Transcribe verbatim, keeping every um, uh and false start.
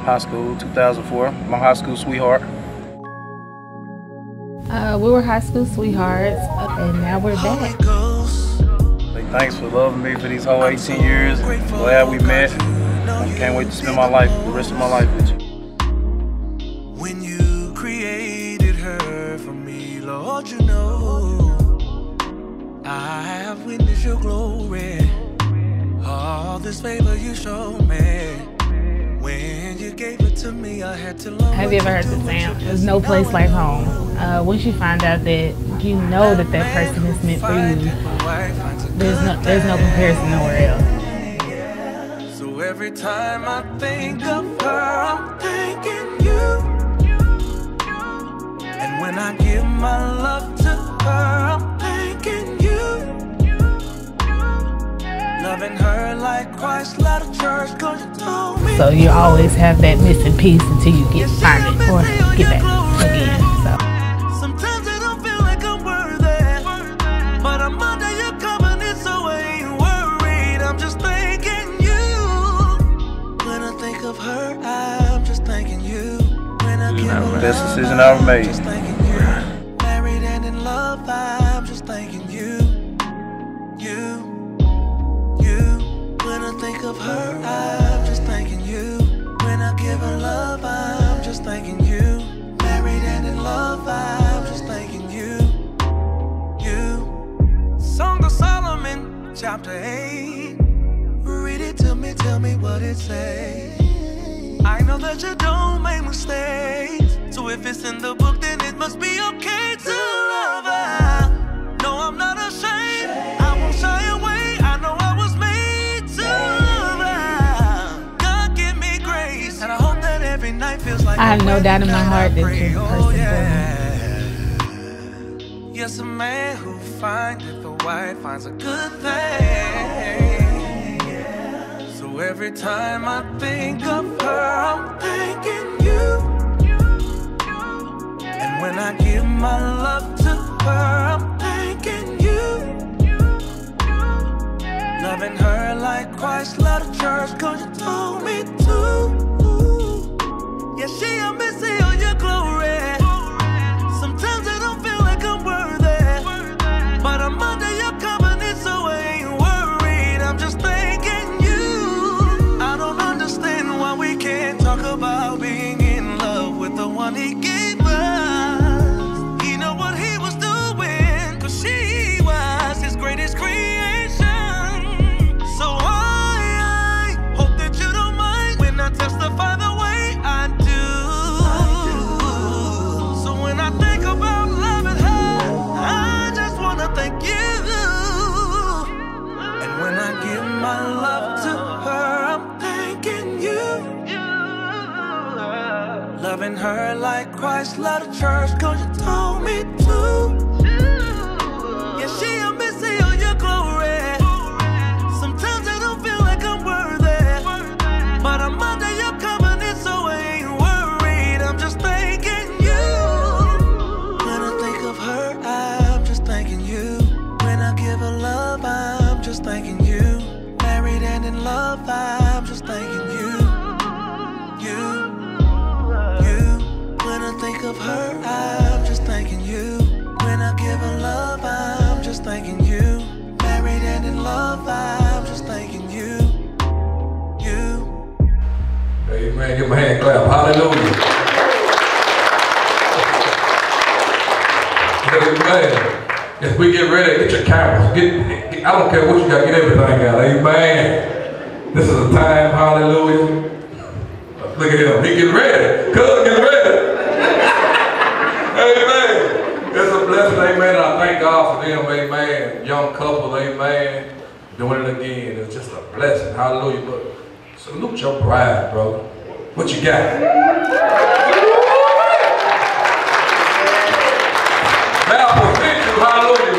high school, two thousand four. My high school sweetheart. Uh, we were high school sweethearts, and now we're back. Say thanks for loving me for these whole eighteen years. Glad we met. I can't wait to spend my life, the rest of my life with you. When you created her for me, Lord, you know I have witnessed your glory. All this favor you showed me. When you gave it to me, I had to love. Have you ever heard the saying, there's no place like home? Uh, once you find out that you know that that person is meant for you, there's no, there's no comparison nowhere else. So every time I think of her, I'm thinking you. And when I give my love to her, I'm thinking you. Loving her like Christ loved the church, 'cause you told me. So you always have that missing piece until you get find it or get back again. So sometimes I don't feel like I'm worthy, but I'm under your covenant, so I ain't worried. I'm just thanking you. When I think of her, I'm just thanking you. When I give her Best love, decision I ever I'm made. just thanking you. Married and in love, I'm just thanking you. You. When I think of her, I'm just thanking you. When I give her love, I'm just thanking you. Married and in love, I'm just thanking you. You. Song of Solomon, chapter eight. Read it to me, tell me what it says. I know that you don't make mistakes, so if it's in the book, then it must be okay to love her. No, I'm not ashamed. I won't shy away. I know I was made to love her. God give me grace, and I hope that every night feels like I have no doubt in my heart that you're the person oh, for yeah. me. Yes, a man who findeth a wife finds a good thing. So every time I think of her, I'm thinking you. And when I give my love to her, I'm thanking you. Loving her like Christ loved the church, 'cause you told me to. Yeah, she a missy of your glory. Sometimes I don't feel like I'm worthy, but I'm under your covenant, so I ain't worried. I'm just thanking you. I don't understand why we can't talk about being in love with the one he gave us. He know what he was doing, 'cause she was his greatest creation. Testify the way I do. So when I think about loving her, I just wanna thank you. And when I give my love to her, I'm thanking you. Loving her like Christ loved the church, 'cause you told me to. Yeah, she a missy of your glory. Sometimes I don't feel like I'm worthy, but I'm under your covenant, so I ain't worried. I'm just thanking you. When I think of her, I'm just thanking you. When I give her love, I'm just thanking you. Married and in love, I'm just thanking you. You, you. When I think of her, I'm just thanking you. When I give her love, I'm just thanking you. Married and in love, I'm just thanking you. You. Amen. Give my hand clap. Hallelujah. Amen. As we get ready, get your cameras. Get, get, I don't care what you got, get everything out. Amen. This is a time, hallelujah. Look at him. He getting ready. Cuz get ready. Amen. It's a blessing, amen. And I thank God for them, amen. Young couple, amen. Doing it again. It's just a blessing. Hallelujah. But salute your bride, brother. What you got? Now, for victory, hallelujah.